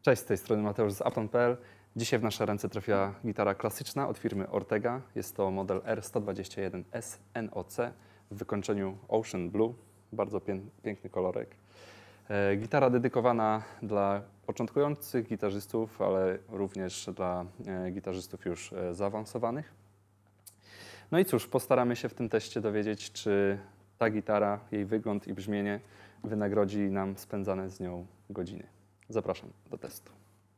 Cześć, z tej strony Mateusz z Apton.pl. Dzisiaj w nasze ręce trafiła gitara klasyczna od firmy Ortega. Jest to model R121S NOC w wykończeniu Ocean Blue. Bardzo piękny kolorek. Gitara dedykowana dla początkujących gitarzystów, ale również dla gitarzystów już zaawansowanych. No i cóż, postaramy się w tym teście dowiedzieć, czy ta gitara, jej wygląd i brzmienie wynagrodzi nam spędzane z nią godziny. Zapraszam do testu.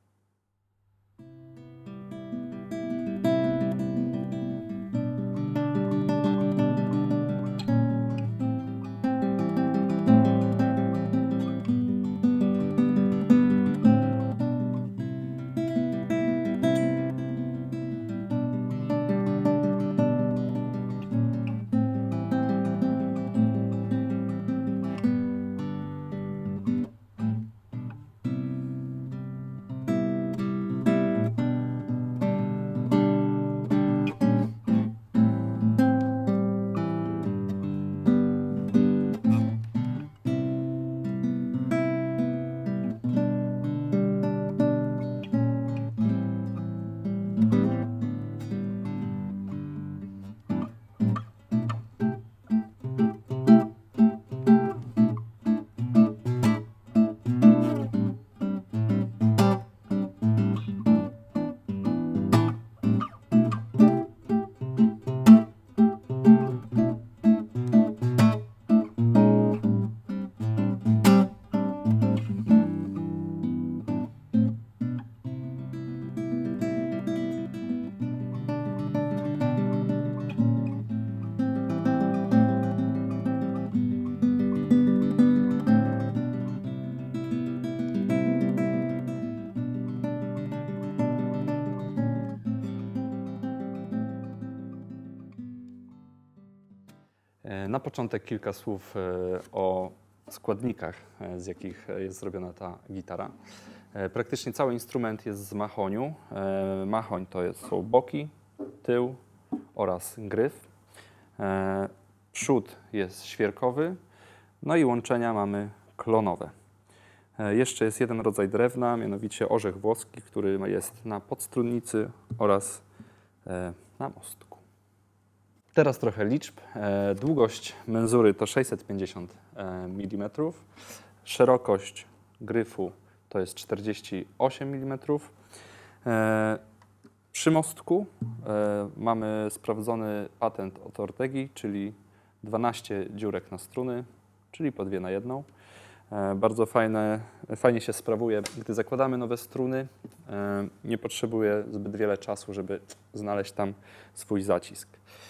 Na początek kilka słów o składnikach, z jakich jest zrobiona ta gitara. Praktycznie cały instrument jest z mahoniu. Mahoń to są boki, tył oraz gryf. Przód jest świerkowy, no i łączenia mamy klonowe. Jeszcze jest jeden rodzaj drewna, mianowicie orzech włoski, który jest na podstrunnicy oraz na mostku. Teraz trochę liczb. Długość menzury to 650 mm, szerokość gryfu to jest 48 mm. Przy mostku mamy sprawdzony patent od Ortegi, czyli 12 dziurek na struny, czyli po dwie na jedną. Bardzo fajnie się sprawuje, gdy zakładamy nowe struny. Nie potrzebuje zbyt wiele czasu, żeby znaleźć tam swój zacisk.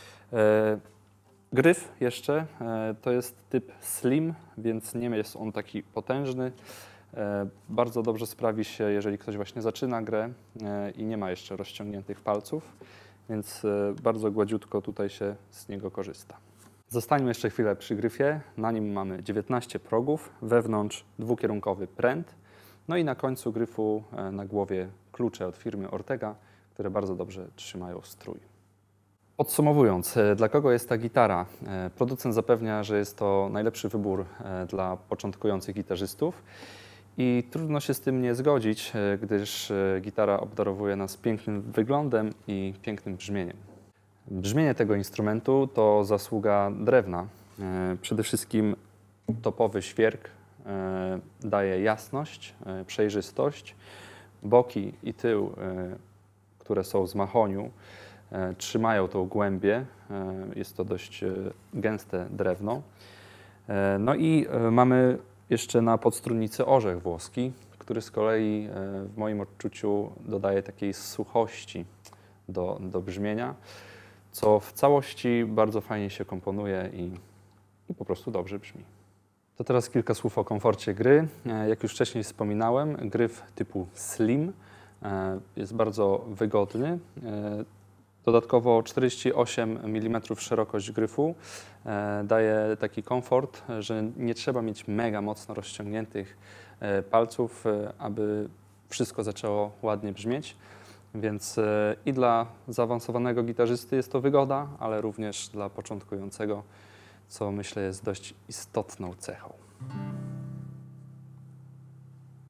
Gryf jeszcze to jest typ slim, więc nie jest on taki potężny. Bardzo dobrze sprawi się, jeżeli ktoś właśnie zaczyna grę i nie ma jeszcze rozciągniętych palców, więc bardzo gładziutko tutaj się z niego korzysta. Zostańmy jeszcze chwilę przy gryfie. Na nim mamy 19 progów, wewnątrz dwukierunkowy pręt, no i na końcu gryfu na głowie klucze od firmy Ortega, które bardzo dobrze trzymają strój. Podsumowując, dla kogo jest ta gitara? Producent zapewnia, że jest to najlepszy wybór dla początkujących gitarzystów i trudno się z tym nie zgodzić, gdyż gitara obdarowuje nas pięknym wyglądem i pięknym brzmieniem. Brzmienie tego instrumentu to zasługa drewna. Przede wszystkim topowy świerk daje jasność, przejrzystość. Boki i tył, które są z mahoniu, trzymają tą głębię. Jest to dość gęste drewno. No i mamy jeszcze na podstrunnicy orzech włoski, który z kolei w moim odczuciu dodaje takiej suchości do brzmienia, co w całości bardzo fajnie się komponuje i po prostu dobrze brzmi. To teraz kilka słów o komforcie gry. Jak już wcześniej wspominałem, gryf typu slim jest bardzo wygodny. Dodatkowo 48 mm szerokość gryfu daje taki komfort, że nie trzeba mieć mega mocno rozciągniętych palców, aby wszystko zaczęło ładnie brzmieć. Więc i dla zaawansowanego gitarzysty jest to wygoda, ale również dla początkującego, co myślę jest dość istotną cechą.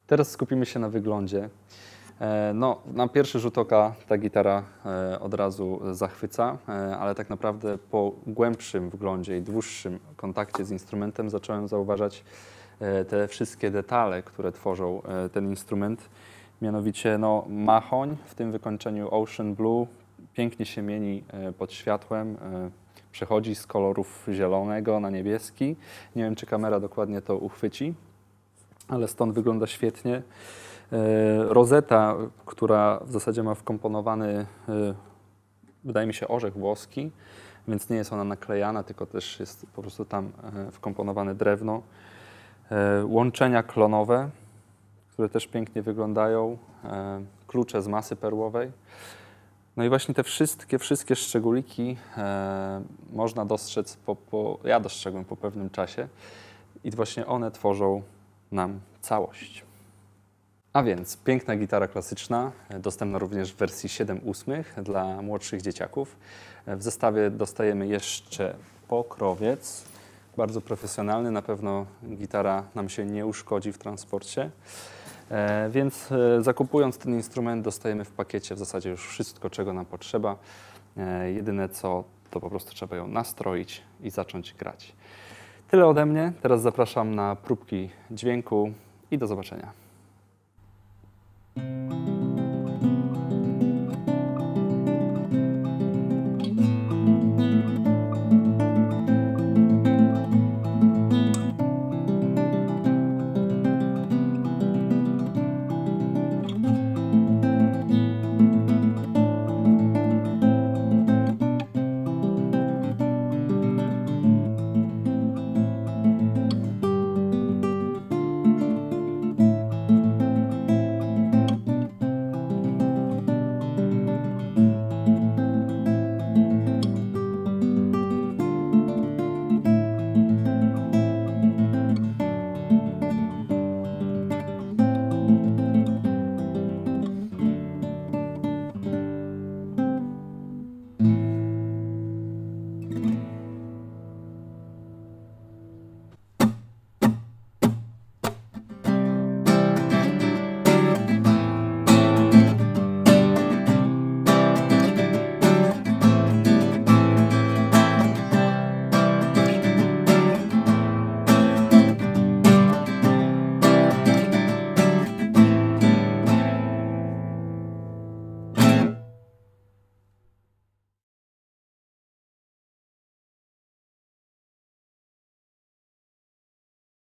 Teraz skupimy się na wyglądzie. No, na pierwszy rzut oka ta gitara od razu zachwyca, ale tak naprawdę po głębszym wglądzie i dłuższym kontakcie z instrumentem zacząłem zauważać te wszystkie detale, które tworzą ten instrument. Mianowicie no, machoń w tym wykończeniu Ocean Blue pięknie się mieni pod światłem, przechodzi z kolorów zielonego na niebieski. Nie wiem, czy kamera dokładnie to uchwyci, ale stąd wygląda świetnie. Rozeta, która w zasadzie ma wkomponowany, wydaje mi się, orzech włoski, więc nie jest ona naklejana, tylko też jest po prostu tam wkomponowane drewno. Łączenia klonowe, które też pięknie wyglądają, klucze z masy perłowej. No i właśnie te wszystkie szczególiki można dostrzec, ja dostrzegłem po pewnym czasie i właśnie one tworzą nam całość. A więc piękna gitara klasyczna, dostępna również w wersji 7/8 dla młodszych dzieciaków. W zestawie dostajemy jeszcze pokrowiec, bardzo profesjonalny, na pewno gitara nam się nie uszkodzi w transporcie. Więc zakupując ten instrument dostajemy w pakiecie w zasadzie już wszystko, czego nam potrzeba. Jedyne co, to po prostu trzeba ją nastroić i zacząć grać. Tyle ode mnie, teraz zapraszam na próbki dźwięku i do zobaczenia.